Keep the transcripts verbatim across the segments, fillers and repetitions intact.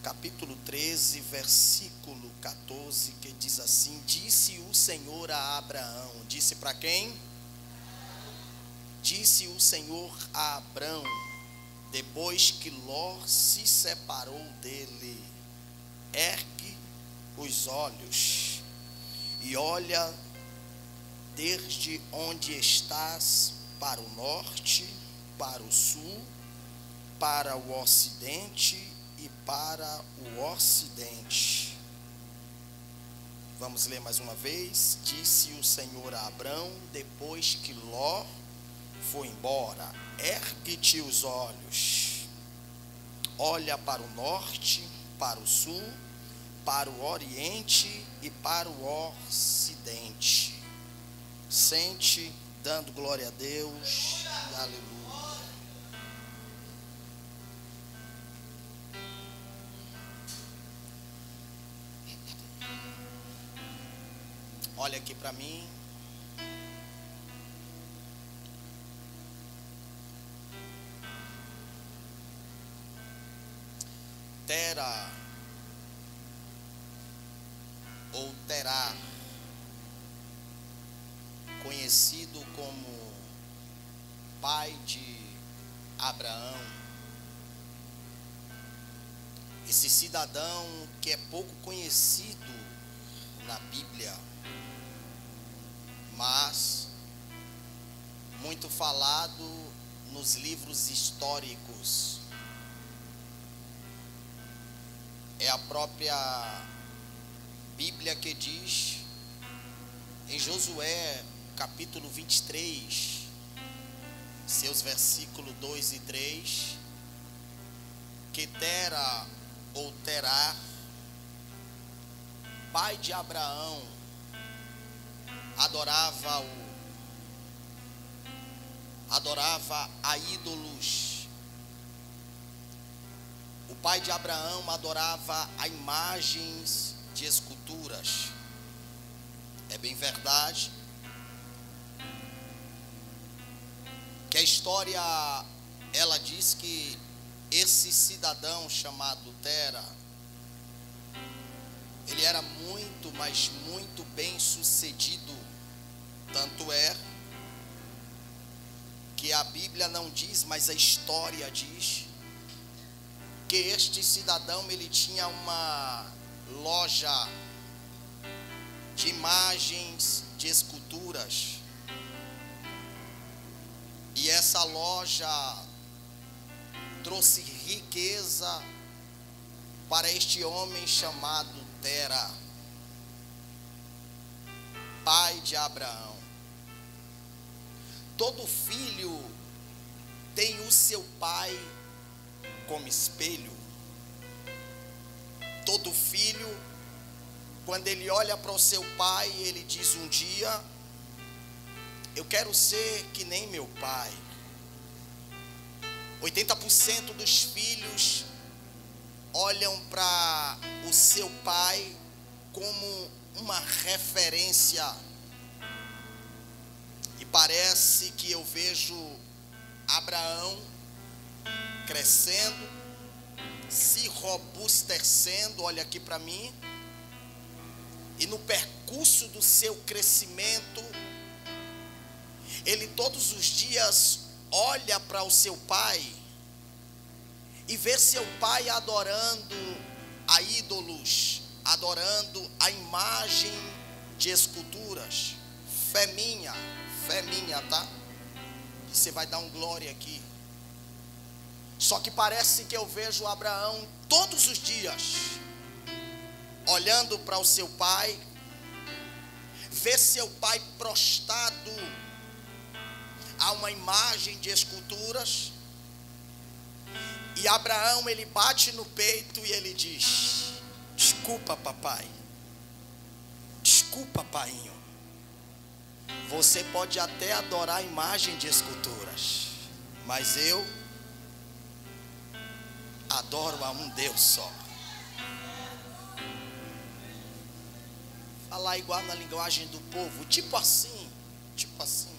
capítulo treze, versículo quatorze, que diz assim: disse o Senhor a Abraão. Disse para quem? Disse o Senhor a Abraão, depois que Ló se separou dele: ergue os olhos e olha desde onde estás para o norte, para o sul, para o ocidente e para o ocidente. Vamos ler mais uma vez. Disse o Senhor a Abraão, depois que Ló foi embora: ergue-te os olhos, olha para o norte, para o sul, para o oriente e para o ocidente. Sente, dando glória a Deus. Aleluia. Olha aqui para mim. Tera ou Terá, conhecido como pai de Abraão, esse cidadão que é pouco conhecido na Bíblia, mas muito falado nos livros históricos. É a própria Bíblia que diz em Josué capítulo vinte e três, seus versículos dois e três, que Tera ou Terá, pai de Abraão, adorava o adorava a ídolos. O pai de Abraão adorava a imagens de esculturas. É bem verdade que a história, ela diz que esse cidadão chamado Tera, ele era muito, mas muito bem sucedido. Tanto é que a Bíblia não diz, mas a história diz que este cidadão, ele tinha uma loja de imagens de esculturas, e essa loja trouxe riqueza para este homem chamado Tera, pai de Abraão. Todo filho tem o seu pai como espelho. Todo filho, quando ele olha para o seu pai, ele diz um dia: eu quero ser que nem meu pai. oitenta por cento dos filhos olham para o seu pai como uma referência. E parece que eu vejo Abraão crescendo, se robustecendo, olha aqui para mim, e no percurso do seu crescimento, ele todos os dias olha para o seu pai e vê seu pai adorando a ídolos, adorando a imagem de esculturas. Fé minha, fé minha, tá? Você vai dar um glória aqui. Só que parece que eu vejo Abraão todos os dias olhando para o seu pai, vê seu pai prostrado a uma imagem de esculturas, e Abraão, ele bate no peito e ele diz: desculpa, papai, desculpa, painho, você pode até adorar a imagem de esculturas, mas eu adoro a um Deus só. Falar igual na linguagem do povo, tipo assim, tipo assim.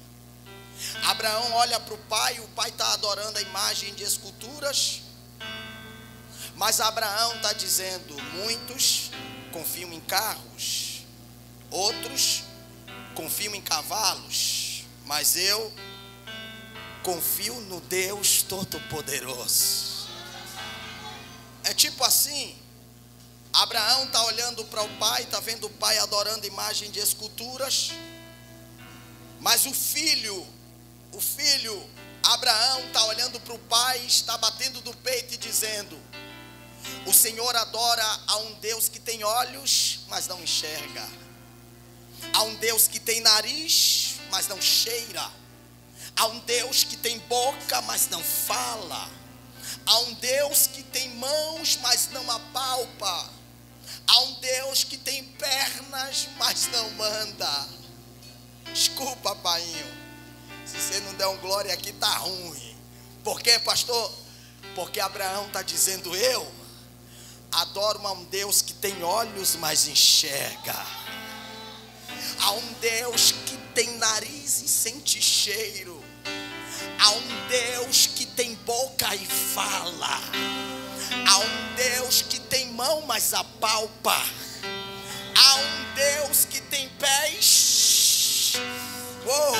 Abraão olha para o pai, o pai está adorando a imagem de esculturas, Mas Abraão está dizendo: muitos confiam em carros, outros confiam em cavalos, mas eu confio no Deus Todo-Poderoso. É tipo assim, Abraão está olhando para o pai, está vendo o pai adorando imagem de esculturas, mas o filho, o filho Abraão está olhando para o pai, está batendo do peito e dizendo: o Senhor adora a um Deus que tem olhos, mas não enxerga, a um Deus que tem nariz, mas não cheira, a um Deus que tem boca, mas não fala, a um Deus que tem mãos, mas não apalpa, a um Deus que tem pernas, mas não manda. Desculpa, painho, se você não der um glória aqui, tá ruim. Por quê, pastor? Porque Abraão está dizendo: eu adoro a um Deus que tem olhos, mas enxerga, a um Deus que tem nariz e sente cheiro, a um Deus que tem boca e fala, a um Deus que tem mão, mas apalpa, a um Deus que tem pés. Uou!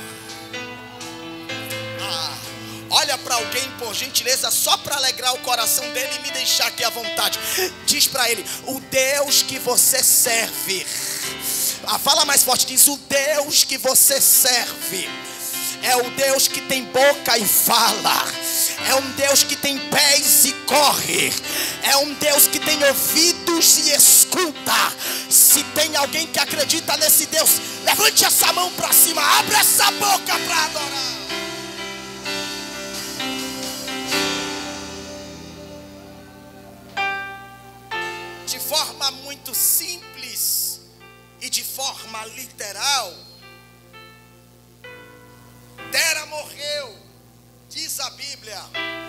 Ah, olha para alguém, por gentileza, só para alegrar o coração dele e me deixar aqui à vontade. Diz para ele: o Deus que você serve. Ah, fala mais forte, diz: o Deus que você serve é o Deus que tem boca e fala, é um Deus que tem pés e corre, é um Deus que tem ouvidos e escuta. Se tem alguém que acredita nesse Deus, levante essa mão para cima, abre essa boca para adorar. De forma muito simples e de forma literal, Tera morreu, diz a Bíblia.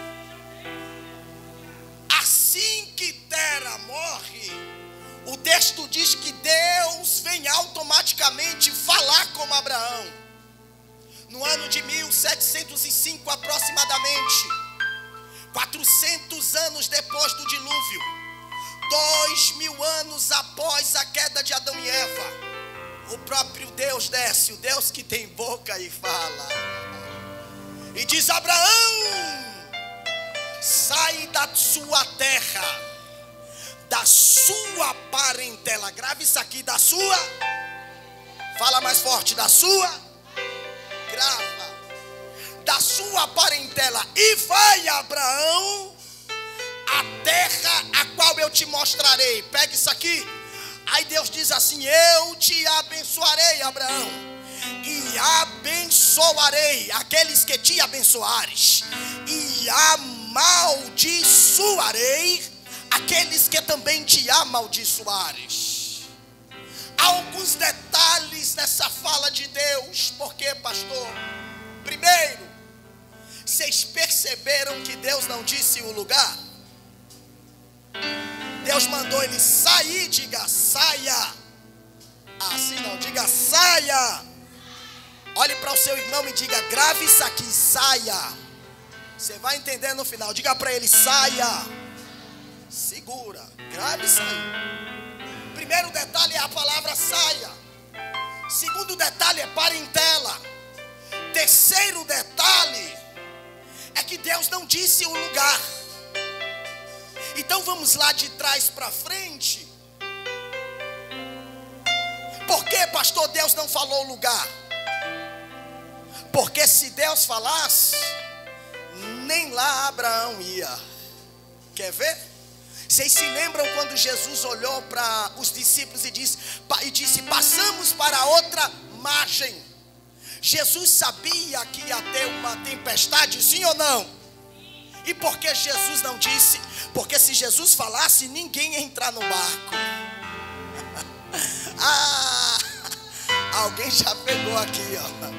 Assim que Tera morre, o texto diz que Deus vem automaticamente falar com Abraão. No ano de mil setecentos e cinco aproximadamente, quatrocentos anos depois do dilúvio, dois mil anos após a queda de Adão e Eva, o próprio Deus desce, o Deus que tem boca e fala, e diz: Abraão, sai da sua terra, da sua parentela. Grave isso aqui: da sua. Fala mais forte: da sua. Grava. Da sua parentela, e vai, Abraão, a terra a qual eu te mostrarei. Pega isso aqui. Aí Deus diz assim: eu te abençoarei, Abraão, e abençoarei aqueles que te abençoares, e amaldiçoarei aqueles que também te amaldiçoares. Há alguns detalhes nessa fala de Deus. Por quê, pastor? Primeiro, vocês perceberam que Deus não disse o lugar? Deus mandou ele sair. Diga: saia. Assim não, diga: saia. Olhe para o seu irmão e diga: grave isso aqui: saia. Você vai entender no final. Diga para ele: saia. Segura, grave isso aí. Primeiro detalhe é a palavra saia. Segundo detalhe é parentela. Terceiro detalhe é que Deus não disse o lugar. Então vamos lá de trás para frente. Por que, pastor, Deus não falou o lugar? Porque se Deus falasse, nem lá Abraão ia. Quer ver? Vocês se lembram quando Jesus olhou para os discípulos e disse, e disse: passamos para outra margem. Jesus sabia que ia ter uma tempestade, sim ou não? E por que Jesus não disse? Porque se Jesus falasse, ninguém ia entrar no barco. Ah, alguém já pegou aqui, ó.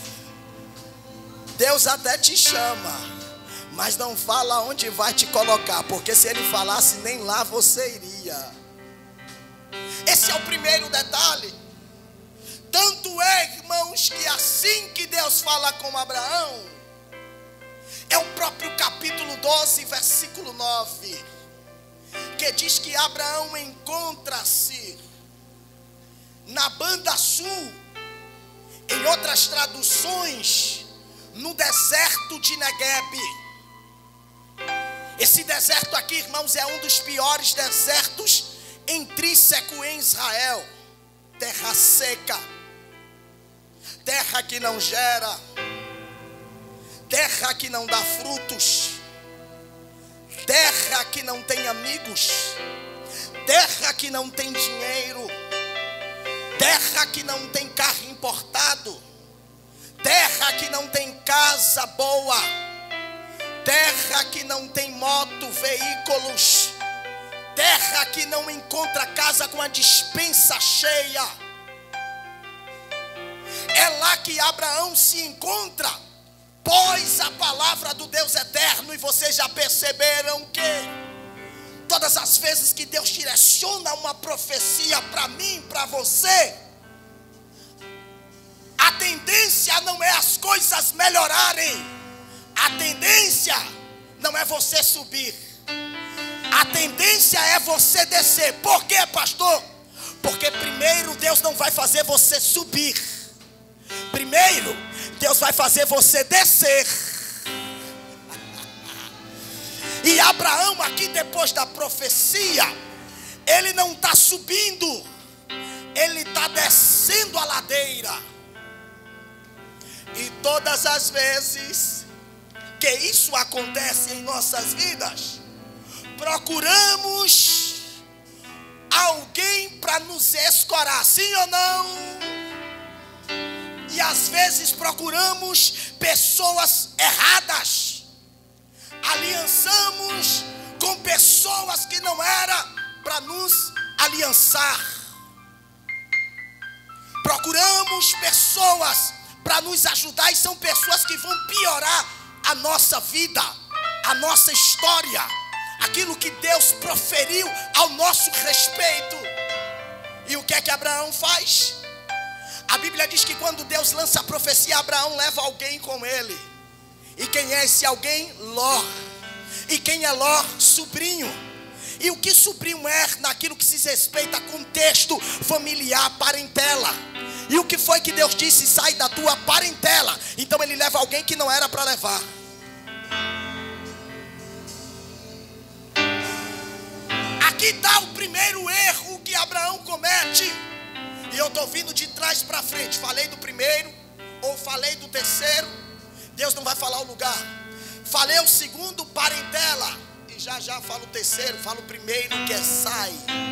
Deus até te chama, mas não fala onde vai te colocar, porque se ele falasse, nem lá você iria. Esse é o primeiro detalhe. Tanto é, irmãos, que assim que Deus fala com Abraão, é o próprio capítulo doze, versículo nove. porque diz que Abraão encontra-se na banda sul, em outras traduções, no deserto de Negueb. Esse deserto aqui, irmãos, é um dos piores desertos intrínseco em Israel. Terra seca, terra que não gera, terra que não dá frutos, terra que não tem amigos, terra que não tem dinheiro, terra que não tem carro importado, terra que não tem casa boa, terra que não tem moto, veículos, terra que não encontra casa com a despensa cheia. É lá que Abraão se encontra, pois a palavra do Deus eterno. E vocês já perceberam que todas as vezes que Deus direciona uma profecia para mim, para você, a tendência não é as coisas melhorarem, a tendência não é você subir, a tendência é você descer. Por quê, pastor? Porque primeiro Deus não vai fazer você subir, primeiro Deus vai fazer você descer. E Abraão aqui, depois da profecia, ele não está subindo, ele está descendo a ladeira. E todas as vezes que isso acontece em nossas vidas, procuramos alguém para nos escorar, sim ou não? E às vezes procuramos pessoas erradas, aliançamos com pessoas que não era para nos aliançar, procuramos pessoas para nos ajudar, e são pessoas que vão piorar a nossa vida, a nossa história, aquilo que Deus proferiu ao nosso respeito. E o que é que Abraão faz? A Bíblia diz que quando Deus lança a profecia, Abraão leva alguém com ele. E quem é esse alguém? Ló. E quem é Ló? Sobrinho. E o que sobrinho é naquilo que se respeita a contexto familiar, parentela? E o que foi que Deus disse? Sai da tua parentela. Então ele leva alguém que não era para levar. Aqui está o primeiro erro que Abraão comete. E eu estou vindo de trás para frente. Falei do primeiro, ou falei do terceiro. Deus não vai falar o lugar. Falei o segundo, parentela. E já já falo o terceiro, falo o primeiro, que é sai.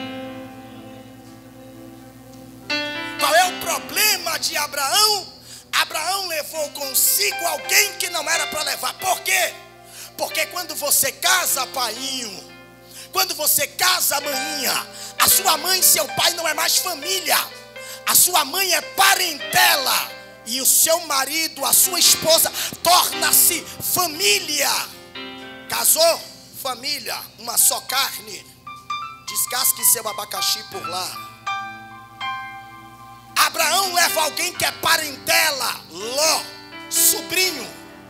Qual é o problema de Abraão? Abraão levou consigo alguém que não era para levar. Por quê? Porque quando você casa, painho, quando você casa, maninha, a sua mãe e seu pai não é mais família. A sua mãe é parentela. E o seu marido, a sua esposa, torna-se família. Casou? Família, uma só carne. Descasque seu abacaxi por lá. Abraão leva alguém que é parentela, Ló, sobrinho.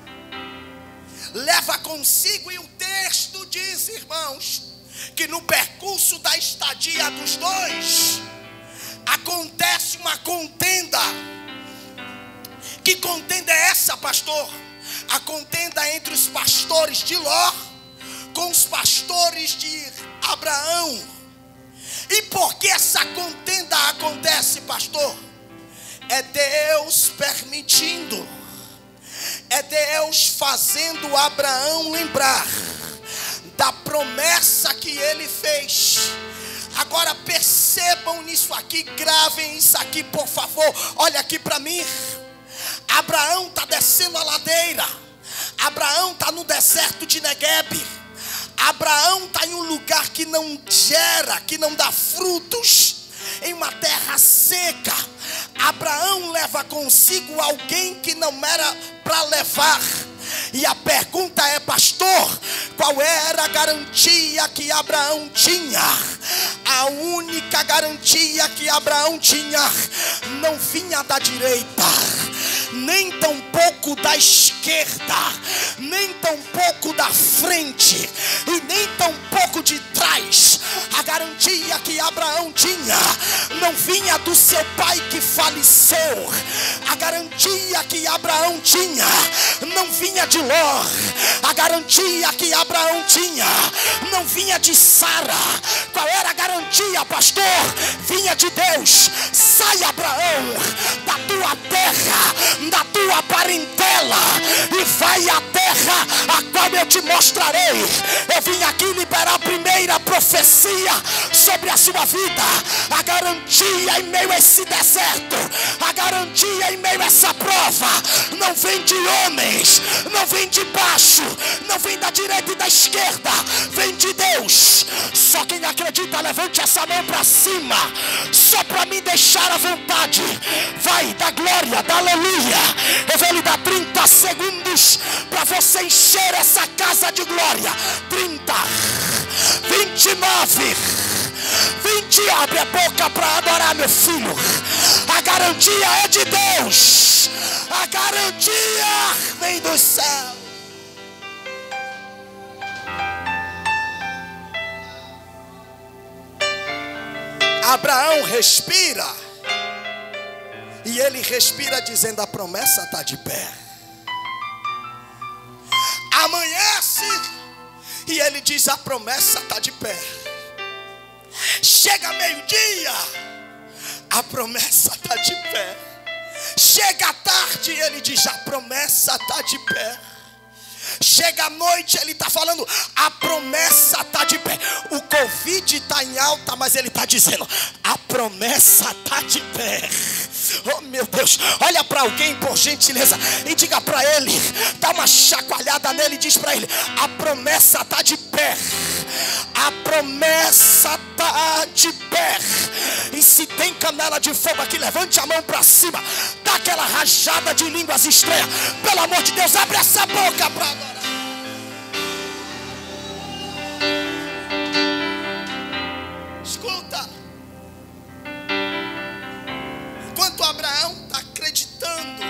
Leva consigo, e o texto diz, irmãos, que no percurso da estadia dos dois, acontece uma contenda. Que contenda é essa, pastor? A contenda entre os pastores de Ló com os pastores de Abraão. E por que essa contenda acontece, pastor? É Deus permitindo, é Deus fazendo Abraão lembrar da promessa que ele fez. Agora percebam nisso aqui, gravem isso aqui, por favor. Olha aqui para mim. Abraão está descendo a ladeira. Abraão está no deserto de Negueb. Abraão está em um lugar que não gera, que não dá frutos, em uma terra seca. Abraão leva consigo alguém que não era para levar. E a pergunta é, pastor, qual era a garantia que Abraão tinha? A única garantia que Abraão tinha não vinha da direita, nem tampouco da esquerda, nem tampouco da frente, e nem tampouco de trás. Abraão tinha não vinha do seu pai que faleceu. A garantia que Abraão tinha não vinha de Ló. A garantia que Abraão tinha não vinha de Sara. Qual era a garantia, pastor? Vinha de Deus. Sai, Abraão, da tua terra, da tua parentela, e vai à terra a qual eu te mostrarei. Eu vim aqui liberar a primeira profecia sobre a sua vida. A garantia em meio a esse deserto, a garantia em meio a essa prova, não vem de homens, não vem de baixo, não vem da direita e da esquerda, vem de Deus. Só quem acredita, levante essa mão para cima, só para me deixar à vontade. Vai, dá glória, dá aleluia. Eu vou lhe dar trinta segundos para você encher essa casa de glória. Trinta, vinte e nove, vinte. Abre a boca para adorar, meu filho. A garantia é de Deus. A garantia vem do céu. Abraão respira, e ele respira dizendo: a promessa está de pé. Amanhece, e ele diz: a promessa está de pé. Chega meio-dia, a promessa está de pé. Chega à tarde, ele diz: a promessa está de pé. Chega à noite, ele está falando: a promessa está de pé. O Covid está em alta, mas ele está dizendo: a promessa está de pé. Oh meu Deus, olha para alguém por gentileza e diga para ele, dá uma chacoalhada nele e diz para ele: a promessa está de pé. A promessa está de pé. E se tem canela de fogo aqui, levante a mão para cima, dá aquela rajada de línguas estranhas. Pelo amor de Deus, abre essa boca para adorar. Escuta, enquanto Abraão está acreditando,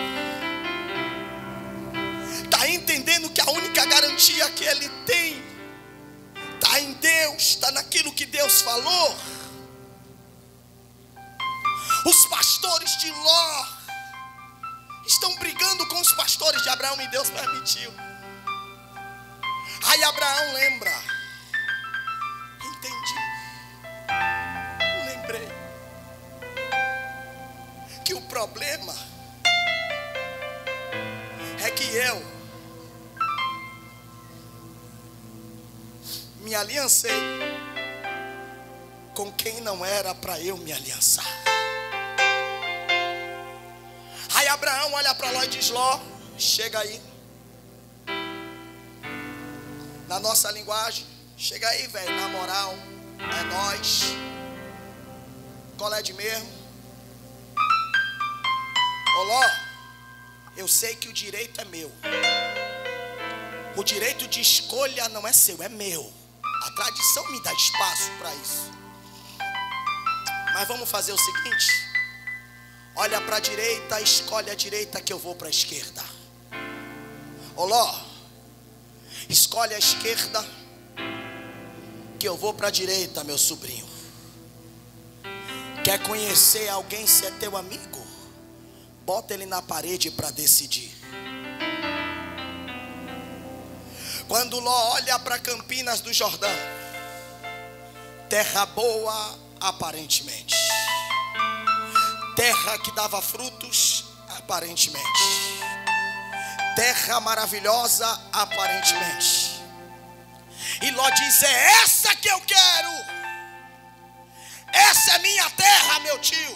está entendendo que a única garantia que ele tem está em Deus, está naquilo que Deus falou. Os pastores de Ló estão brigando com os pastores de Abraão, e Deus permitiu. Aí Abraão lembra: entendi, lembrei que o problema é que eu me aliancei com quem não era para eu me aliançar. Aí Abraão olha para Ló e diz: Ló, chega aí. Na nossa linguagem, chega aí, velho, na moral, é nós. Qual é de mesmo? Ô Ló, eu sei que o direito é meu. O direito de escolha não é seu, é meu. A tradição me dá espaço para isso. Mas vamos fazer o seguinte: olha para a direita, escolhe a direita que eu vou para a esquerda. Ô Ló, escolhe a esquerda que eu vou para a direita, meu sobrinho. Quer conhecer alguém, se é teu amigo, bota ele na parede para decidir. Quando Ló olha para Campinas do Jordão, terra boa aparentemente, terra que dava frutos aparentemente, terra maravilhosa aparentemente, e Ló diz: é essa que eu quero, essa é minha terra, meu tio.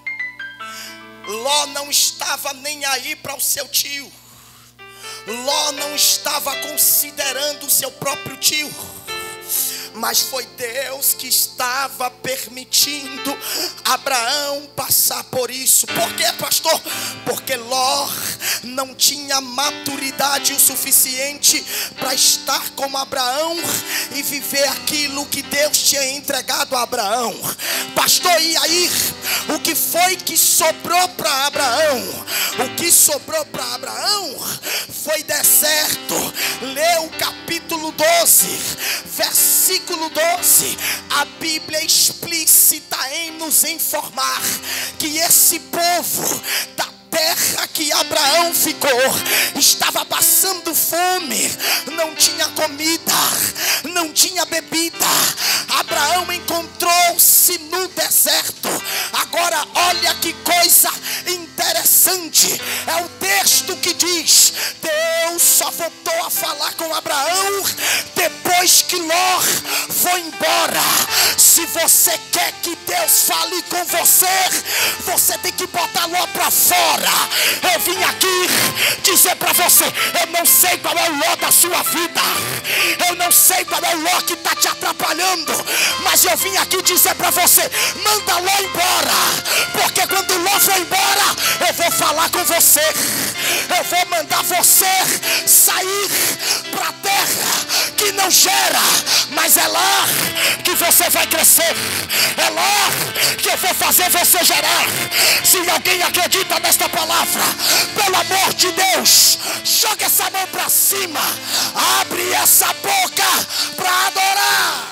Ló não estava nem aí para o seu tio. Ló não estava considerando o seu próprio tio, mas foi Deus que estava permitindo Abraão passar por isso. Por quê, pastor? Porque Ló não tinha maturidade o suficiente para estar com Abraão e viver aquilo que Deus tinha entregado a Abraão. Pastor, e aí? O que foi que sobrou para Abraão? O que sobrou para Abraão foi deserto. Lê o capítulo doze, versículo versículo doze, a Bíblia é explícita em nos informar que esse povo da terra que Abraão ficou estava passando fome, não tinha comida, não tinha bebida. Abraão encontrou-se no deserto. Agora olha que coisa interessante, é o texto que diz: Deus só voltou a falar com Abraão depois que Ló foi embora. Se você quer que Deus fale com você, você tem que botar Ló para fora. Eu vim aqui dizer para você: eu não sei qual é o Ló da sua vida, eu não sei qual é o Ló que está te atrapalhando, mas eu vim aqui dizer para você: manda Ló embora, porque quando Ló for embora, eu vou falar com você, eu vou mandar você sair para a terra que não gera, mas é lá que você vai crescer, é lá que eu vou fazer você gerar. Se alguém acredita nesta palavra, pelo amor de Deus, joga essa mão para cima, abre essa boca para adorar.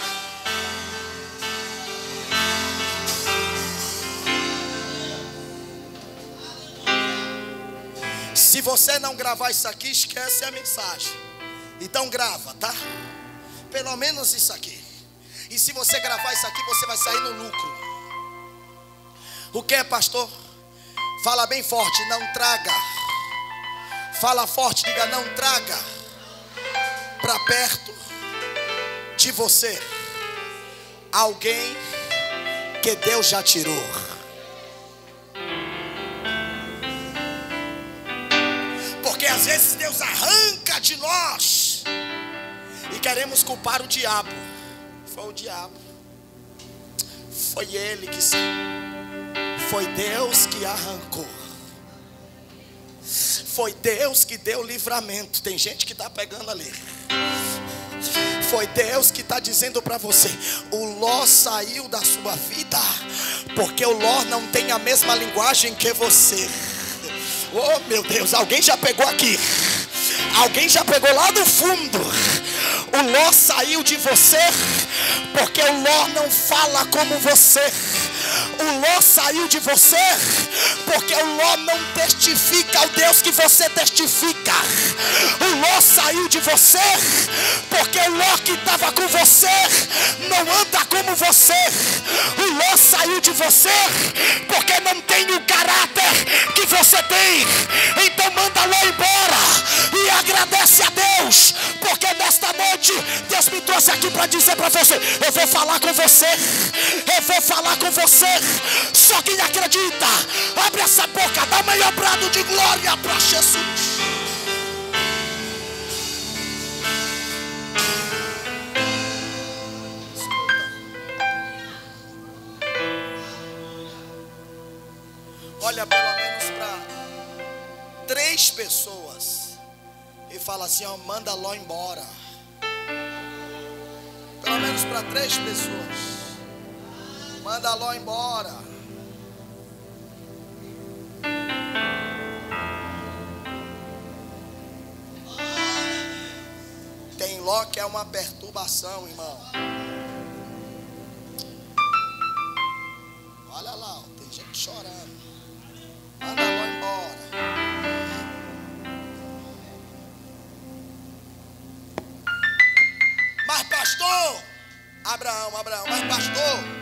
Se você não gravar isso aqui, esquece a mensagem. Então grava, tá? Pelo menos isso aqui. E se você gravar isso aqui, você vai sair no lucro. O que é, pastor? Fala bem forte: não traga. Fala forte, diga: não traga para perto de você alguém que Deus já tirou. Porque às vezes Deus arranca de nós e queremos culpar o diabo. Foi o diabo, foi ele que se... foi Deus que arrancou, foi Deus que deu livramento. Tem gente que está pegando ali. Foi Deus que está dizendo para você: o Ló saiu da sua vida porque o Ló não tem a mesma linguagem que você. Oh meu Deus, alguém já pegou aqui, alguém já pegou lá do fundo. O Ló saiu de você porque o Ló não fala como você. O Ló saiu de você porque o Ló não testifica ao Deus que você testifica. O Ló saiu de você porque o Ló que estava com você não anda como você. O Ló saiu de você porque não tem o caráter que você tem. Então manda Ló embora e agradece a Deus, porque nesta noite Deus me trouxe aqui para dizer para você: eu vou falar com você, eu vou falar com você. Só quem acredita, abre essa boca, dá o maior brado de glória para Jesus. Olha pelo menos para três pessoas e fala assim: ó, manda Ló embora. Pelo menos para três pessoas. Manda Ló embora. Tem Ló que é uma perturbação, irmão. Olha lá, ó, tem gente chorando. Manda Ló embora. Mas pastor, Abraão, Abraão, mas pastor,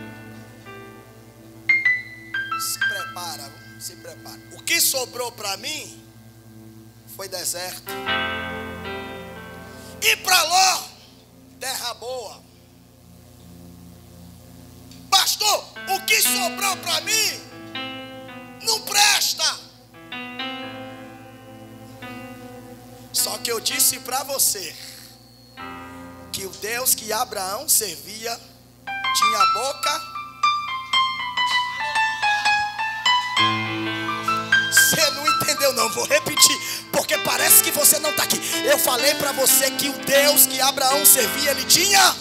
se prepara, se prepara. O que sobrou para mim foi deserto. E para Ló, terra boa. Pastor, o que sobrou para mim não presta. Só que eu disse para você que o Deus que Abraão servia tinha boca. Você não entendeu não, vou repetir, porque parece que você não está aqui. Eu falei para você que o Deus que Abraão servia, ele tinha.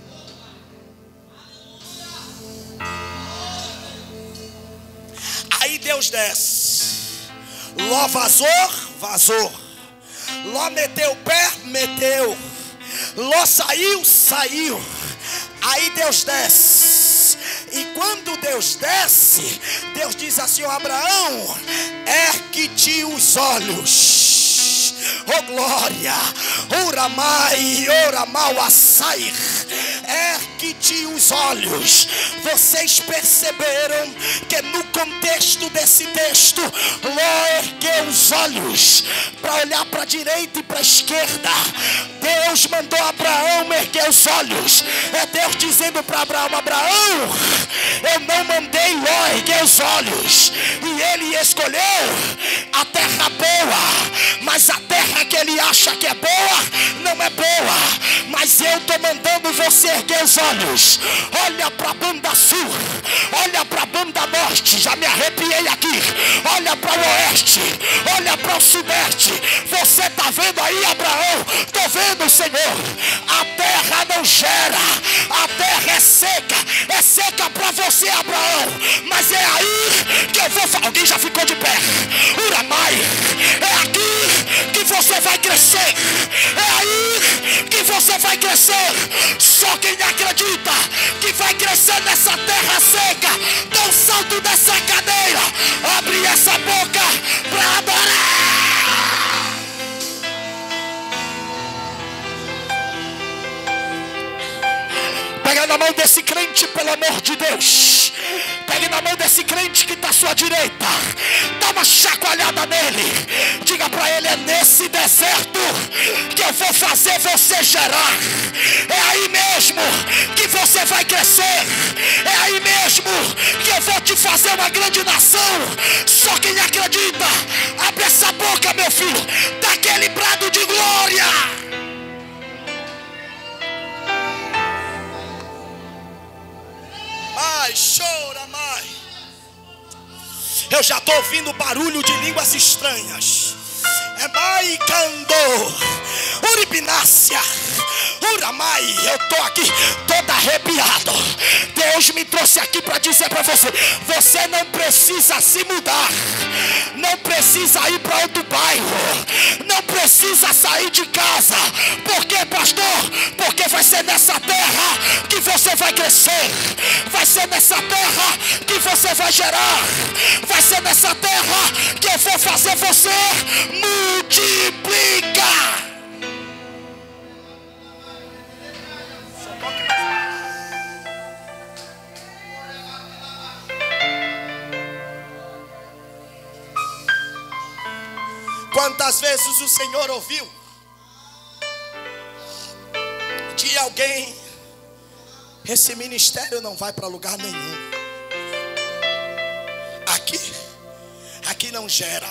Aí Deus desce. Ló vazou, vazou. Ló meteu o pé, meteu. Ló saiu, saiu. Aí Deus desce. E quando Deus desce, Deus diz assim: ó Abraão, ergue-te os olhos. Oh glória, Uramai, Oramau Assair. Ergue-te os olhos. Vocês perceberam que no contexto desse texto, Ló ergueu os olhos para olhar para a direita e para a esquerda. Deus mandou Abraão erguer os olhos. É Deus dizendo para Abraão: Abraão, eu não mandei Ló erguer os olhos, e ele escolheu a terra boa, mas a terra que ele acha que é boa não é boa. Mas eu estou mandando você erguer os olhos. Olha para a banda sul, olha para a banda norte. Já me arrepiei aqui. Olha para o oeste, olha para o sudeste. Você está vendo aí, Abraão? Estou vendo, Senhor. A terra não gera, a terra é seca. É seca para você, Abraão, mas é aí que eu vou falar. Alguém já ficou de pé? Uramai. É aqui que você vai crescer. É aí que você vai crescer. Só quem acredita que vai crescer nessa terra seca, dá um salto dessa cadeira, abre essa boca para adorar. Pega na mão desse crente, pelo amor de Deus. Pegue na mão desse crente que está à sua direita. Dá uma chacoalhada nele. Diga para ele: é nesse deserto que eu vou fazer você gerar. É aí mesmo que você vai crescer. É aí mesmo que eu vou te fazer uma grande nação. Só quem acredita, abre essa boca, meu filho. Dá aquele brado de glória. Ai, chora, mãe. Eu já estou ouvindo barulho de línguas estranhas. É mai candor, uribinácia, uramai. Eu estou aqui todo arrepiado. Deus me trouxe aqui para dizer para você: você não precisa se mudar, não precisa ir para outro bairro, não precisa sair de casa. Por quê, pastor? Porque vai ser nessa terra que você vai crescer. Vai ser nessa terra que você vai gerar. Vai ser nessa terra que eu vou fazer você multiplicar. Quantas vezes o Senhor ouviu de alguém: esse ministério não vai para lugar nenhum, aqui, aqui não gera,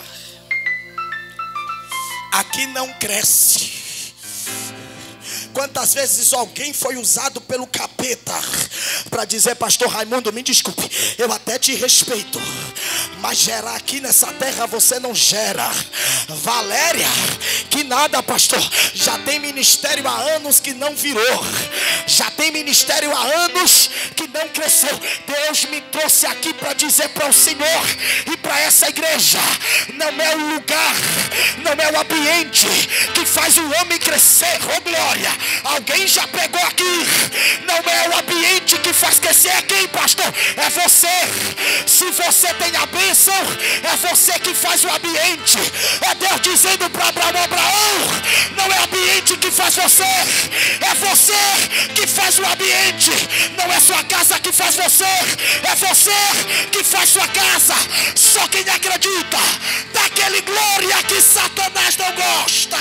aqui não cresce. Quantas vezes alguém foi usado pelo capeta para dizer: pastor Raimundo, me desculpe, eu até te respeito, mas gerar aqui nessa terra você não gera. Valéria, que nada, pastor, já tem ministério há anos que não virou, já tem ministério há anos que não cresceu. Deus me trouxe aqui para dizer para o Senhor e para essa igreja: não é o lugar, não é o ambiente que faz o homem crescer. Oh glória! Alguém já pegou aqui? Não é o ambiente que faz crescer. É quem, pastor? É você. Se você tem a bênção, é você que faz o ambiente. É Deus dizendo para Abraão: Abraão, não é o ambiente que faz você, é você que faz o ambiente. Não é sua casa que faz você, é você que faz sua casa. Só quem acredita, daquele glória que Satanás não gosta.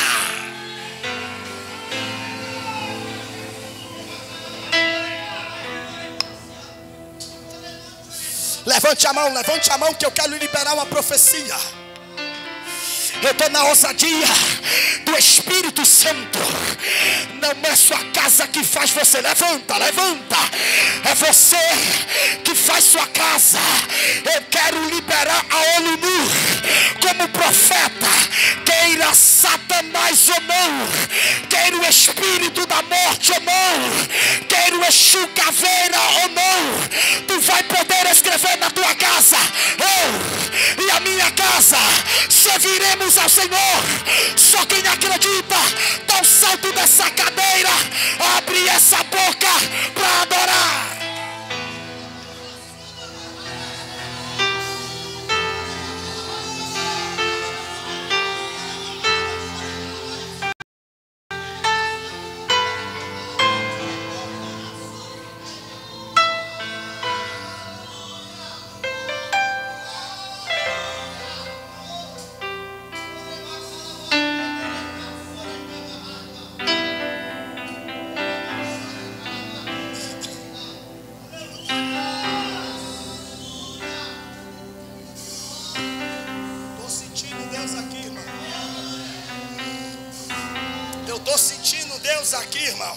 Levante a mão, levante a mão que eu quero liberar uma profecia. Eu estou na ousadia do Espírito Santo. Não é sua casa que faz você. Levanta, levanta. É você que faz sua casa. Eu quero liberar a olho nu como profeta. Queira Satanás ou não, queira o espírito da morte ou não, queira o Exu caveira ou não, tu vai poder escrever na tua casa: eu e a minha casa serviremos ao Senhor. Só quem acredita, dá um salto dessa cadeira, abre essa boca para adorar. Deus aqui, irmão.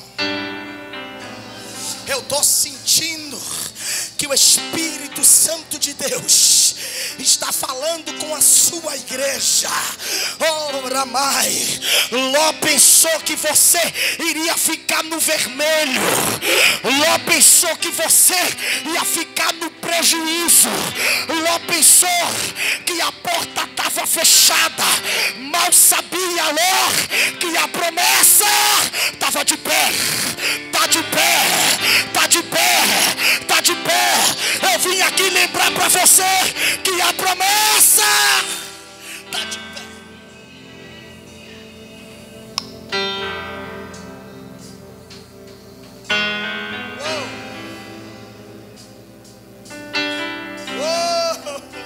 Eu estou sentindo que o Espírito Santo de Deus está falando com a sua igreja. Oh, Ramai, Ló pensou que você iria ficar no vermelho. Ló pensou que você ia ficar no prejuízo. Ló pensou que a porta estava fechada. Mal sabia Ló que a promessa estava de pé. Está de pé, está de pé, está de pé. Eu vim aqui lembrar para você que a promessa está de pé. Uou. Uou.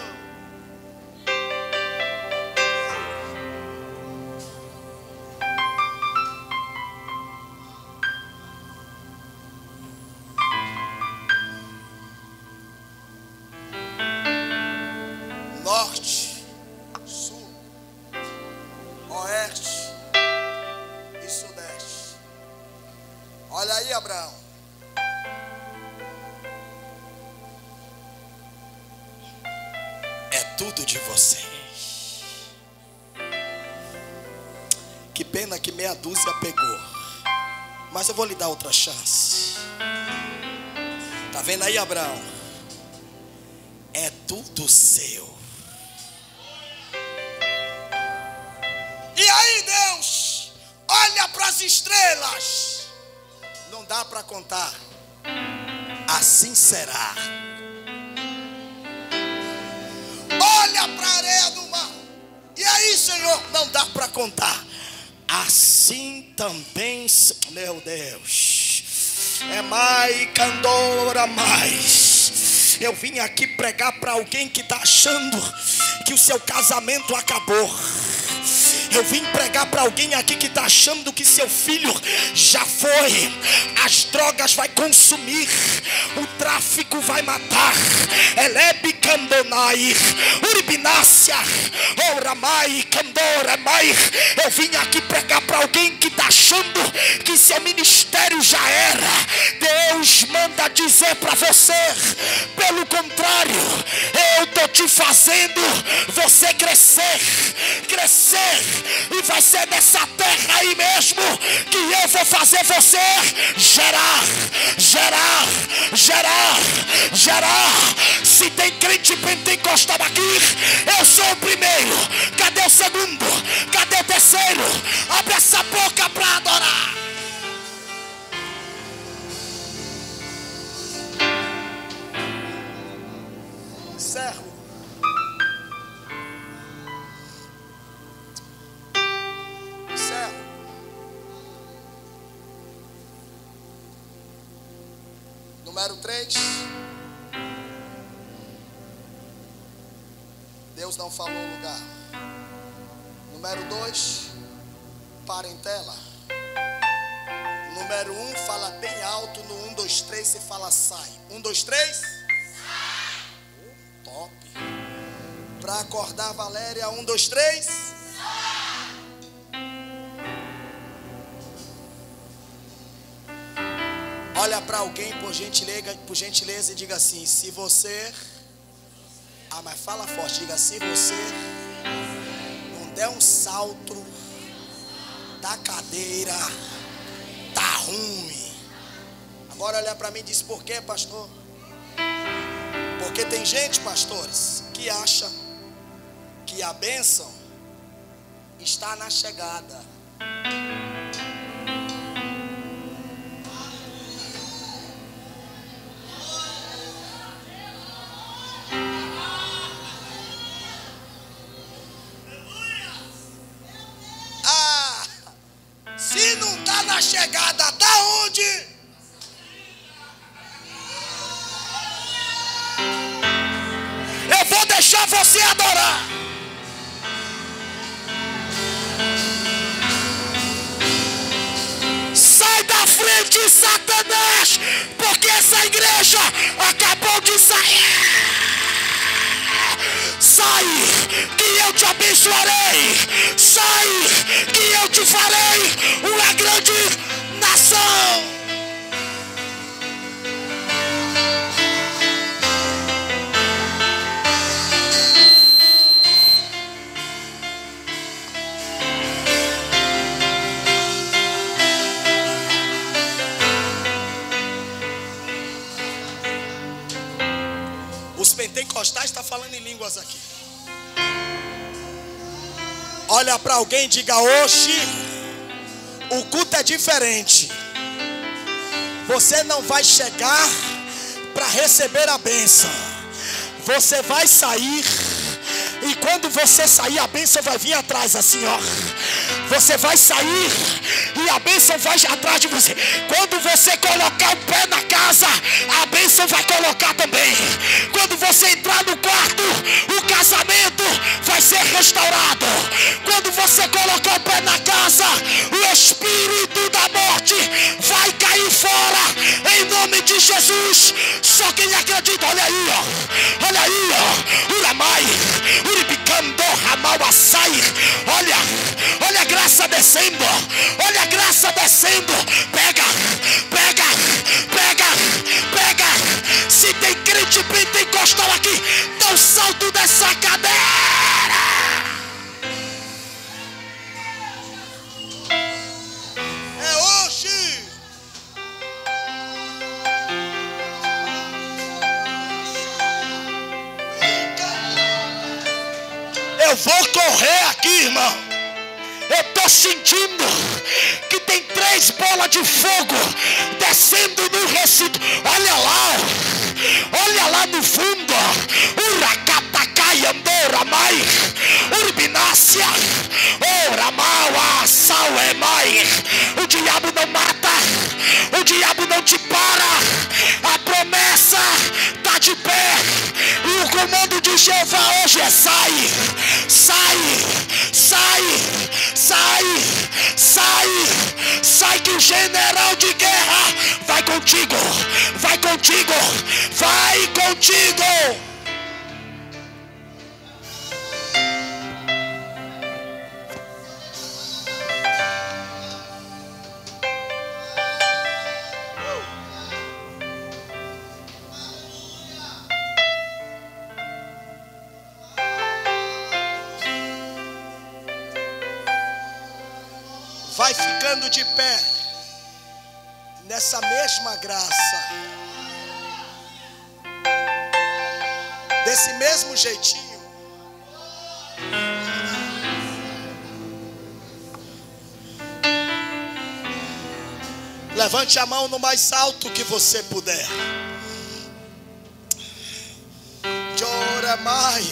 Norte, sul, oeste e sudeste. Olha aí, Abraão. É tudo de vocês. Que pena que meia dúzia pegou. Mas eu vou lhe dar outra chance. Tá vendo aí, Abraão? É tudo seu. E aí, Deus, olha para as estrelas. Não dá para contar. Assim será. Olha para a areia do mar. E aí, Senhor, não dá para contar. Assim também, meu Deus. É mais candora mais. Eu vim aqui pregar para alguém que está achando que o seu casamento acabou. Eu vim pregar para alguém aqui que está achando que seu filho já foi. As drogas vai consumir, o tráfico vai matar. Elebe candonai, uribinácia, ouramai, candoramai. Eu vim aqui pregar para alguém que está achando que seu ministério já era. Deus manda dizer para você, pelo contrário, eu estou te fazendo você crescer, crescer. E vai ser nessa terra aí mesmo que eu vou fazer você gerar, gerar, gerar, gerar. Se tem crente pentecostal aqui, eu sou o primeiro. Cadê o segundo? Cadê o terceiro? Abre essa boca para adorar. Encerro. Número três. Deus não falou o lugar. Número dois. Parentela. Número um, fala bem alto. No um, dois, três, você fala sai. Um, dois, três. Sai. Top. Para acordar, Valéria. Um, dois, três. Olha para alguém por gentileza, por gentileza e diga assim: se você, ah, mas fala forte, diga: se você não der um salto da cadeira, tá ruim. Agora olha para mim e diz: por quê, pastor? Porque tem gente, pastores, que acha que a bênção está na chegada. Se não está na chegada, da onde? Eu vou deixar você adorar. Sai da frente, Satanás, porque essa igreja acabou de sair. Sai, que eu te abençoarei. Sai, que eu te farei uma grande bênção. Os pentecostais estão falando em línguas aqui. Olha para alguém e diga: hoje o culto é diferente. Você não vai chegar para receber a bênção. Você vai sair, e quando você sair, a bênção vai vir atrás assim, ó. Você vai sair e a bênção vai atrás de você. Quando você colocar o pé na casa, a bênção vai colocar também. Quando você entrar no quarto, o casamento vai ser restaurado. Quando você colocar o pé na casa, o espírito da morte vai cair fora, em nome de Jesus. Só quem acredita, olha aí, ó. Olha aí, ó. Uramai, uribicando, ramal açai. Olha, olha a graça descendo. Olha a graça descendo. Pega, pega, pega, pega. Se tem crente pentecostal aqui, dá um salto dessa cadeira. É hoje. Eu vou correr aqui, irmão. Eu estou sentindo que tem três bolas de fogo descendo no recinto. Olha lá, olha lá no fundo. Uracatacai andoramai, urbinácia, oramaua sauemai. O diabo não mata, o diabo não te para. A promessa está de pé. E o comando de Jeová hoje é: sai, sai, sai, sai, sai, sai, que o general de guerra vai contigo, vai contigo, vai contigo. Vai ficando de pé nessa mesma graça, desse mesmo jeitinho. Levante a mão no mais alto que você puder. Joramai.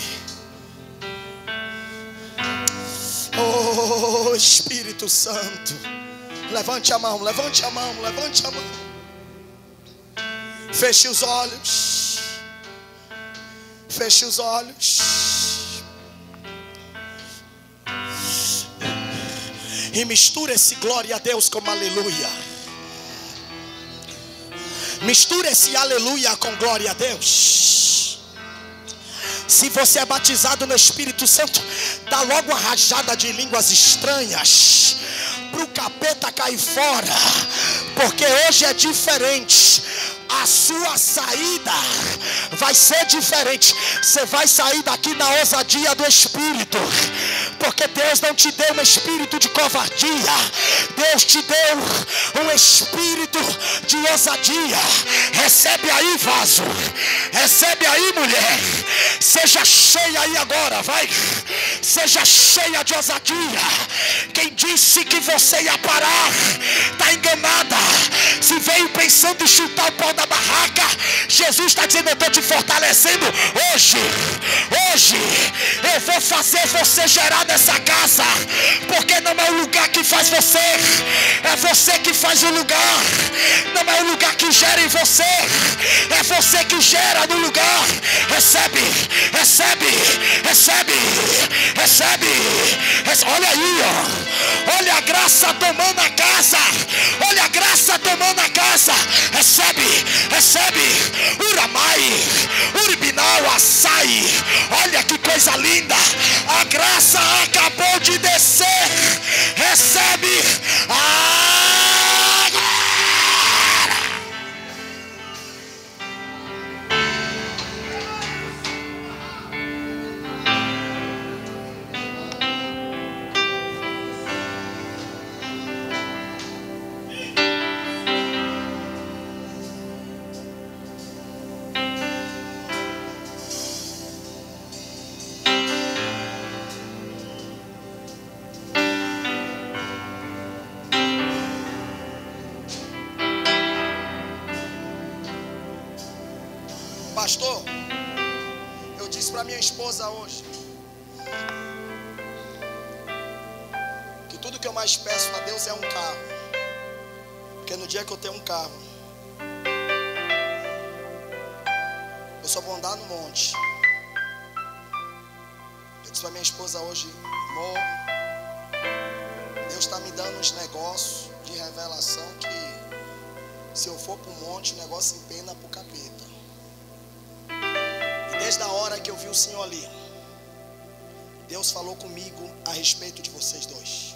Oh, Espírito Santo, levante a mão, levante a mão, levante a mão. Feche os olhos. Feche os olhos. E mistura esse glória a Deus com aleluia. Mistura esse aleluia com glória a Deus. Se você é batizado no Espírito Santo, dá logo uma rajada de línguas estranhas para o capeta cair fora, porque hoje é diferente. A sua saída vai ser diferente. Você vai sair daqui na ousadia do Espírito, porque Deus não te deu um espírito de covardia. Deus te deu um espírito de ousadia. Recebe aí, vaso. Recebe aí, mulher. Seja cheia aí agora, vai. Seja cheia de ousadia. Quem disse que você ia parar está enganada. Se veio pensando em chutar o pau da barraca, Jesus está dizendo: eu estou te fortalecendo hoje. Hoje eu vou fazer você gerar nessa casa, porque não é o lugar que faz você, é você que faz o lugar. Não é o lugar que gera em você, é você que gera no lugar. Recebe, recebe, recebe, recebe, recebe. Olha aí, ó. Olha a graça tomando a casa. Olha a graça tomando a casa. Recebe, recebe. Uramai, Uribinau, Açai. Olha que coisa linda. A graça acabou de descer. Recebe. Ah! Pastor, eu disse para minha esposa hoje que tudo que eu mais peço a Deus é um carro. Porque no dia que eu tenho um carro, eu só vou andar no monte. Eu disse para minha esposa hoje: amor, Deus está me dando uns negócios de revelação que, se eu for para o monte, o negócio empena para o capeta. E desde a hora que eu vi o Senhor ali, Deus falou comigo a respeito de vocês dois.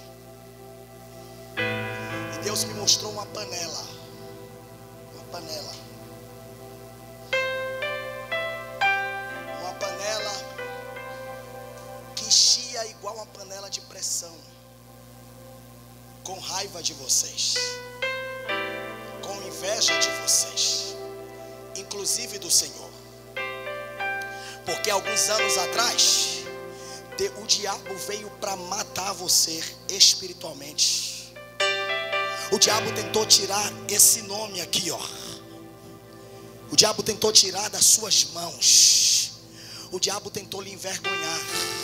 E Deus me mostrou uma panela. Uma panela. Uma panela que enchia igual uma panela de pressão. Com raiva de vocês. Com inveja de vocês. Inclusive do Senhor. Porque alguns anos atrás, o diabo veio para matar você espiritualmente. O diabo tentou tirar esse nome aqui, ó. O diabo tentou tirar das suas mãos. O diabo tentou lhe envergonhar.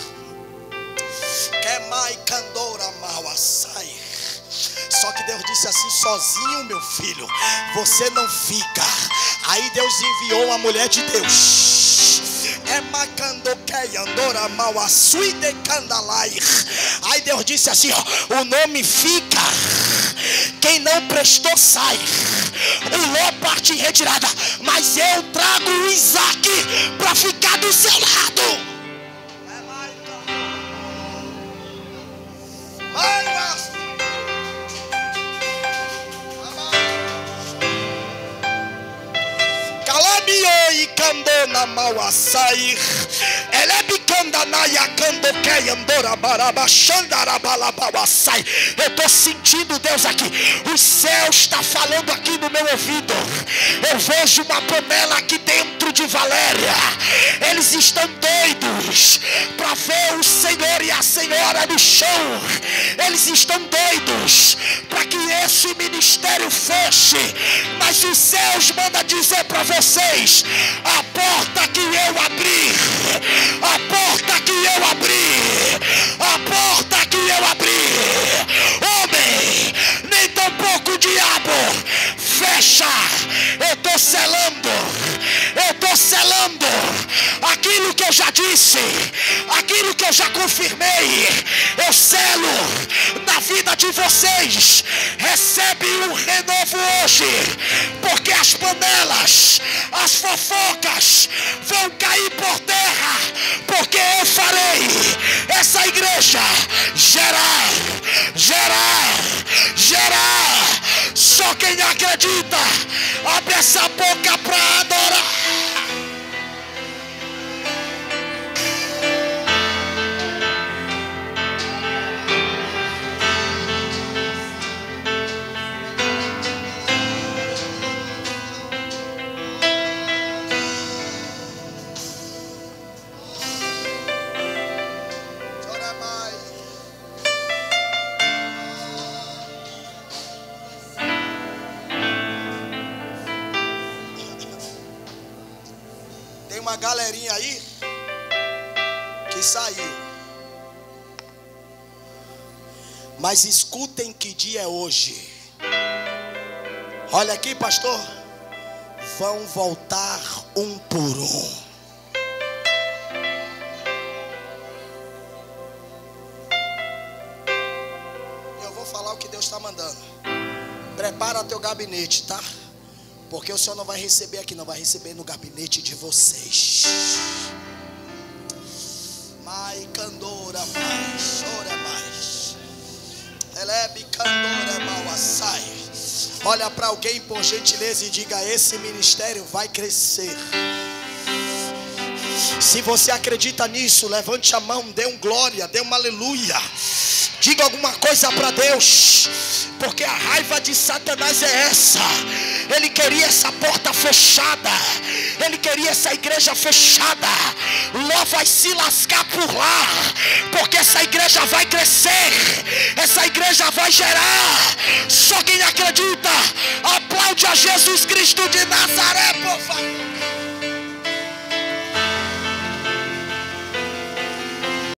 Só que Deus disse assim: sozinho, meu filho, você não fica. Aí Deus enviou a mulher de Deus. Aí Deus disse assim, ó, o nome fica, quem não prestou sai. O Ló parte em retirada, mas eu trago o Isaac para ficar do seu lado. E candona mal a sair, ele eu estou sentindo Deus aqui. O céu está falando aqui no meu ouvido. Eu vejo uma panela aqui dentro de Valéria. Eles estão doidos para ver o Senhor e a Senhora no chão. Eles estão doidos para que esse ministério feche. Mas os céus mandam dizer para vocês: a porta que eu abri, a porta que eu abri, a porta que eu abri, homem, nem tão pouco diabo, fecha. Eu estou selando, eu estou selando aquilo que eu já disse, aquilo que eu já confirmei. Eu selo na vida de vocês. Recebe um renovo hoje, porque as panelas, as fofocas vão cair por terra, porque eu farei essa igreja gerar, gerar, gerar. Só quem acredita, abre essa boca para adorar. Uma galerinha aí que saiu, mas escutem que dia é hoje. Olha aqui, pastor, vão voltar um por um. Eu vou falar o que Deus está mandando. Prepara teu gabinete, tá? Porque o Senhor não vai receber aqui, não vai receber no gabinete de vocês. Mai candora mais, ora mais. Elebe candora mal assai. Olha para alguém por gentileza e diga: esse ministério vai crescer. Se você acredita nisso, levante a mão, dê um glória, dê um aleluia. Diga alguma coisa para Deus, porque a raiva de Satanás é essa. Ele queria essa porta fechada, ele queria essa igreja fechada. Ló vai se lascar por lá, porque essa igreja vai crescer, essa igreja vai gerar. Só quem acredita, aplaude a Jesus Cristo de Nazaré, por favor.